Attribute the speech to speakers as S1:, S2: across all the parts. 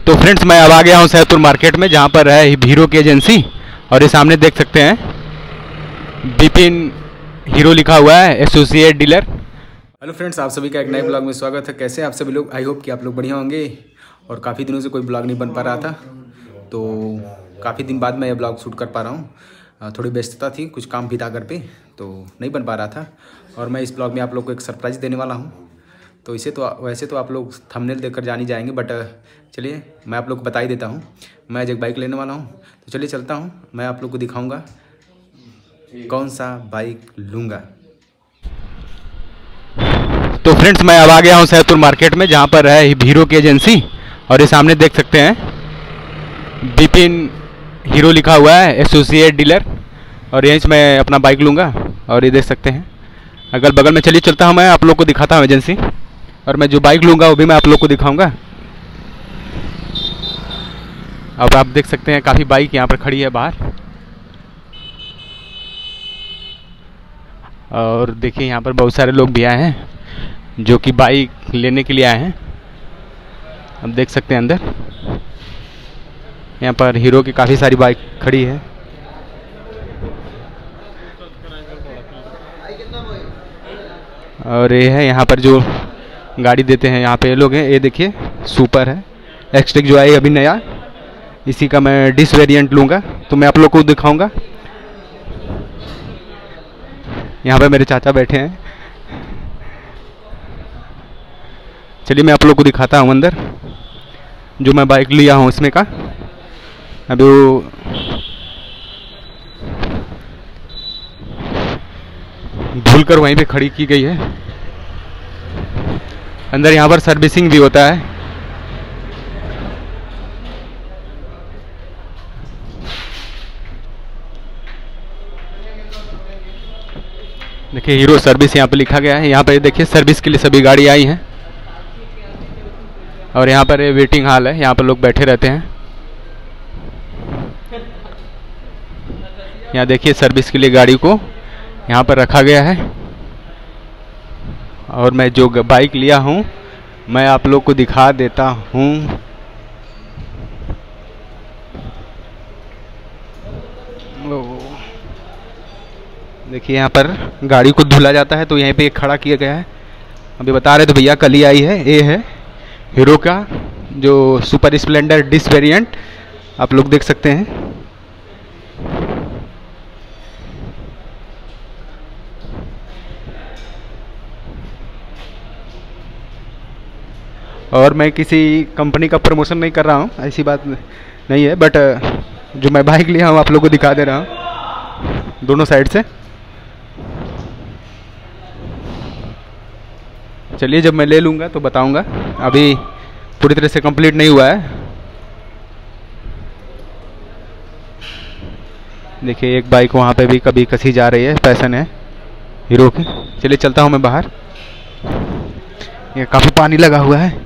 S1: तो फ्रेंड्स मैं अब आ गया हूँ सैदपुर मार्केट में, जहाँ पर है हीरो की एजेंसी। और ये सामने देख सकते हैं बिपिन हीरो लिखा हुआ है, एसोसिएट डीलर।
S2: हेलो फ्रेंड्स, आप सभी का एक नए ब्लॉग में स्वागत है। कैसे हैं आप सभी लोग? आई होप कि आप लोग बढ़िया होंगे। और काफ़ी दिनों से कोई ब्लॉग नहीं बन पा रहा था, तो काफ़ी दिन बाद मैं ये ब्लॉग शूट कर पा रहा हूँ। थोड़ी व्यस्तता थी, कुछ काम भी था घर पे, तो नहीं बन पा रहा था। और मैं इस ब्लॉग में आप लोग को एक सरप्राइज़ देने वाला हूँ। तो इसे तो वैसे तो आप लोग थंबनेल देखकर जान ही जाएंगे, बट चलिए मैं आप लोग को बता ही देता हूँ। मैं आज एक बाइक लेने वाला हूँ, तो चलिए चलता हूँ। मैं आप लोग को दिखाऊँगा कौन सा बाइक लूँगा।
S1: तो फ्रेंड्स मैं अब आ गया हूँ सैदपुर मार्केट में, जहाँ पर है हीरो की एजेंसी। और ये सामने देख सकते हैं बिपिन हीरो लिखा हुआ है, एसोसिएट डीलर। और यहीं से मैं अपना बाइक लूँगा। और ये देख सकते हैं अगल बगल में। चलिए चलता हूँ, मैं आप लोग को दिखाता हूँ एजेंसी। और मैं जो बाइक लूँगा वो भी मैं आप लोग को दिखाऊँगा। अब आप देख सकते हैं काफ़ी बाइक यहाँ पर खड़ी है बाहर। और देखिए यहाँ पर बहुत सारे लोग भी आए हैं जो कि बाइक लेने के लिए आए हैं। अब देख सकते हैं अंदर यहाँ पर हीरो की काफ़ी सारी बाइक खड़ी है। और ये है यहाँ पर जो गाड़ी देते हैं, यहाँ पे ये लोग हैं। ये देखिए सुपर है, एक्सटेक जो आई अभी नया, इसी का मैं डिस वेरिएंट लूँगा, तो मैं आप लोग को दिखाऊंगा। यहाँ पे मेरे चाचा बैठे हैं। चलिए मैं आप लोग को दिखाता हूँ अंदर जो मैं बाइक लिया हूँ इसमें का। अभी वो धुलकर वहीं पे खड़ी की गई है। अंदर यहाँ पर सर्विसिंग भी होता है। देखिए हीरो सर्विस यहाँ पे लिखा गया है। यहाँ पे देखिए सर्विस के लिए सभी गाड़ी आई हैं। और यहाँ पर ये वेटिंग हॉल है, यहाँ पर लोग बैठे रहते हैं। यहाँ देखिए सर्विस के लिए गाड़ी को यहाँ पर रखा गया है। और मैं जो बाइक लिया हूँ मैं आप लोग को दिखा देता हूँ। देखिए यहाँ पर गाड़ी को धुला जाता है, तो यहीं पे एक खड़ा किया गया है। अभी बता रहे तो भैया कल ही आई है। ये है हीरो का जो सुपर स्प्लेंडर डिस वेरिएंट, आप लोग देख सकते हैं। और मैं किसी कंपनी का प्रमोशन नहीं कर रहा हूँ, ऐसी बात नहीं है, बट जो मैं बाइक लिया हूँ आप लोगों को दिखा दे रहा हूँ दोनों साइड से। चलिए जब मैं ले लूँगा तो बताऊँगा, अभी पूरी तरह से कंप्लीट नहीं हुआ है। देखिए एक बाइक वहाँ पे भी कभी कसी जा रही है, पैशन है हीरो की। चलिए चलता हूँ मैं बाहर। ये काफ़ी पानी लगा हुआ है।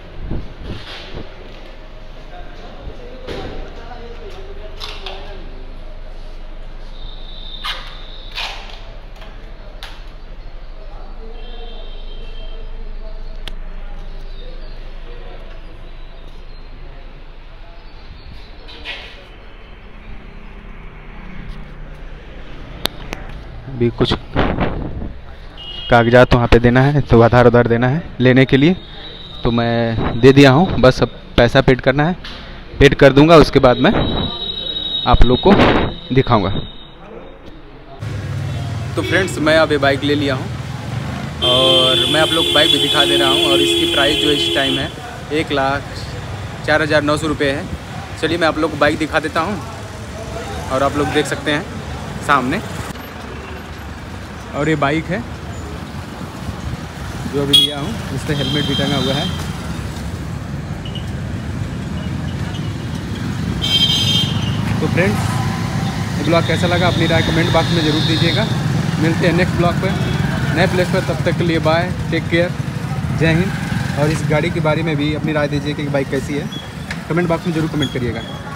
S1: भी कुछ कागजात वहाँ पे देना है, तो आधार उधार देना है लेने के लिए, तो मैं दे दिया हूँ। बस अब पैसा पेड करना है, पेड कर दूँगा, उसके बाद मैं आप लोग को दिखाऊँगा।
S2: तो फ्रेंड्स मैं अब ये बाइक ले लिया हूँ और मैं आप लोग को बाइक भी दिखा दे रहा हूँ। और इसकी प्राइस जो इस टाइम है 1,04,900 रुपये है। चलिए मैं आप लोग को बाइक दिखा देता हूँ। और आप लोग देख सकते हैं सामने, और ये बाइक है जो अभी लिया हूँ, इस पर हेलमेट भी टंगा हुआ है। तो फ्रेंड्स ये ब्लॉग कैसा लगा अपनी राय कमेंट बॉक्स में ज़रूर दीजिएगा। मिलते हैं नेक्स्ट ब्लॉग पर, नए प्लेस पर। तब तक के लिए बाय, टेक केयर, जय हिंद। और इस गाड़ी के बारे में भी अपनी राय दीजिएगा कि बाइक कैसी है, कमेंट बॉक्स में ज़रूर कमेंट करिएगा।